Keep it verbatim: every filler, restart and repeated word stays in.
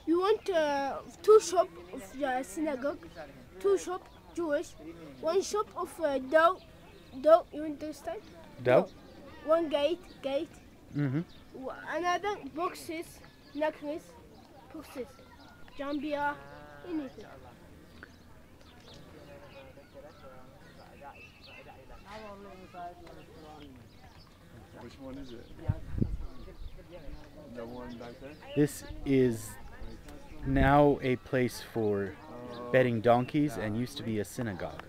You want uh, two shop of the synagogue, two shop Jewish, one shop of uh, dough, dough. You understand? Dough? One gate, gate. Mm-hmm. Another boxes, necklace, boxes, jambia, anything. Which one is it? The one back there? This is now a place for bedding donkeys and used to be a synagogue.